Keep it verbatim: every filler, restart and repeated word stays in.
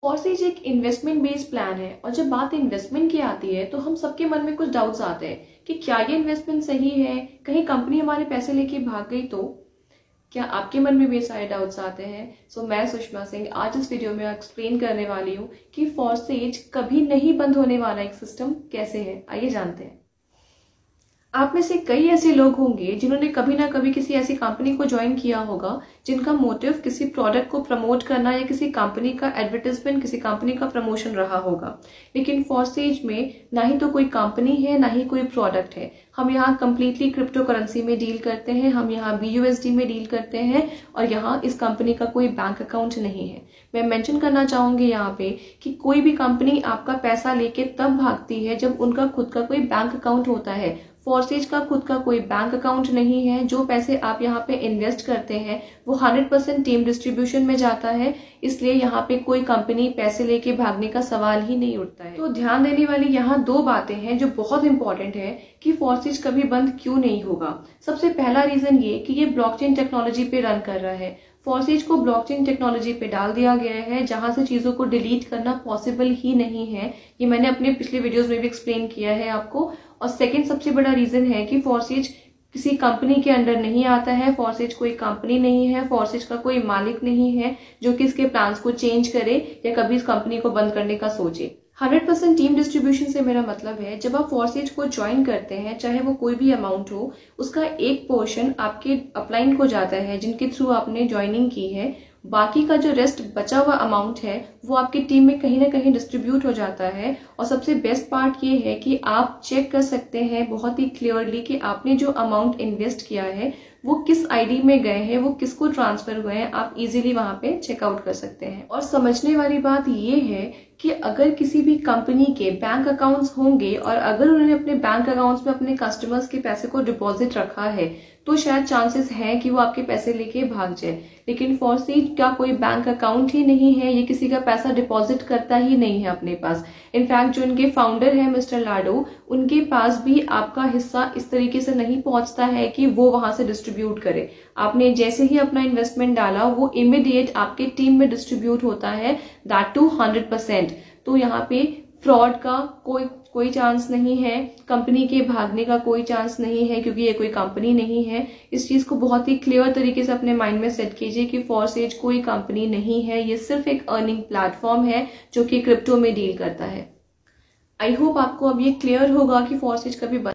फॉरसेज एक investment based plan है और जब बात इन्वेस्टमेंट की आती है तो हम सबके मन में कुछ डाउट्स आते हैं कि क्या ये इन्वेस्टमेंट सही है, कहीं कंपनी हमारे पैसे लेके भाग गई तो। क्या आपके मन में भी सारे डाउट्स आते हैं? सो so, मैं सुषमा सिंह आज इस वीडियो में एक्सप्लेन करने वाली हूँ कि फॉरसेज कभी नहीं बंद होने वाला एक सिस्टम कैसे है। आइए जानते हैं। आप में से कई ऐसे लोग होंगे जिन्होंने कभी ना कभी किसी ऐसी कंपनी को ज्वाइन किया होगा जिनका मोटिव किसी प्रोडक्ट को प्रमोट करना या किसी कंपनी का एडवर्टाइजमेंट, किसी कंपनी का प्रमोशन रहा होगा। लेकिन फॉरसेज में ना ही तो कोई कंपनी है ना ही कोई प्रोडक्ट है। हम यहाँ कंप्लीटली क्रिप्टो करेंसी में डील करते हैं, हम यहाँ बी यू एस डी में डील करते हैं और यहाँ इस कंपनी का कोई बैंक अकाउंट नहीं है। मैं मेंशन करना चाहूंगी यहाँ पे कि कोई भी कंपनी आपका पैसा लेके तब भागती है जब उनका खुद का कोई बैंक अकाउंट होता है। फॉरसेज का खुद का कोई बैंक अकाउंट नहीं है। जो पैसे आप यहाँ पे इन्वेस्ट करते हैं वो हंड्रेड परसेंट टीम डिस्ट्रीब्यूशन में जाता है, इसलिए यहाँ पे कोई कंपनी पैसे लेके भागने का सवाल ही नहीं उठता है। तो ध्यान देने वाली यहाँ दो बातें हैं जो बहुत इंपॉर्टेंट है कि फॉरसेज कभी बंद क्यों नहीं होगा। सबसे पहला रीजन ये कि ये ब्लॉकचेन टेक्नोलॉजी पे रन कर रहा है। फॉरसेज को ब्लॉकचेन टेक्नोलॉजी पे डाल दिया गया है जहां से चीजों को डिलीट करना पॉसिबल ही नहीं है। ये मैंने अपने पिछले वीडियोस में भी एक्सप्लेन किया है आपको। और सेकंड सबसे बड़ा रीजन है कि फॉरसेज किसी कंपनी के अंडर नहीं आता है। फॉरसेज कोई कंपनी नहीं है, फॉरसेज का कोई मालिक नहीं है जो कि इसके प्लान्स को चेंज करे या कभी इस कंपनी को बंद करने का सोचे। हंड्रेड परसेंट टीम डिस्ट्रीब्यूशन से मेरा मतलब है जब आप फॉरसेज को ज्वाइन करते हैं, चाहे वो कोई भी अमाउंट हो, उसका एक पोर्शन आपके अपलाइन को जाता है जिनके थ्रू आपने ज्वाइनिंग की है। बाकी का जो रेस्ट बचा हुआ अमाउंट है वो आपकी टीम में कहीं ना कहीं डिस्ट्रीब्यूट हो जाता है। और सबसे बेस्ट पार्ट ये है कि आप चेक कर सकते हैं बहुत ही क्लियरली कि आपने जो अमाउंट इन्वेस्ट किया है वो किस आईडी में गए हैं, वो किसको ट्रांसफर हुए हैं। आप इजीली वहां पे चेकआउट कर सकते हैं। और समझने वाली बात ये है कि अगर किसी भी कंपनी के बैंक अकाउंट्स होंगे और अगर उन्होंने अपने बैंक अकाउंट्स में अपने कस्टमर्स के पैसे को डिपॉजिट रखा है तो शायद चांसेस हैं कि वो आपके पैसे लेके भाग जाए। लेकिन फॉरसेज का कोई बैंक अकाउंट ही नहीं है, ये किसी का पैसा डिपॉजिट करता ही नहीं है अपने पास। इनफैक्ट जो इनके फाउंडर है मिस्टर लाडो, उनके पास भी आपका हिस्सा इस तरीके से नहीं पहुंचता है कि वो वहां से डिस्ट्रीब्यूट करे। आपने जैसे ही अपना इन्वेस्टमेंट डाला वो इमीडिएट आपके टीम में डिस्ट्रीब्यूट होता है, दैट टू हंड्रेड परसेंट। तो यहाँ पे फ्रॉड का कोई कोई चांस नहीं है, कंपनी के भागने का कोई चांस नहीं है क्योंकि ये कोई कंपनी नहीं है। इस चीज को बहुत ही क्लियर तरीके से अपने माइंड में सेट कीजिए कि फॉरसेज कोई कंपनी नहीं है, ये सिर्फ एक अर्निंग प्लेटफॉर्म है जो कि क्रिप्टो में डील करता है। आई होप आपको अब ये क्लियर होगा कि फॉरसेज कभी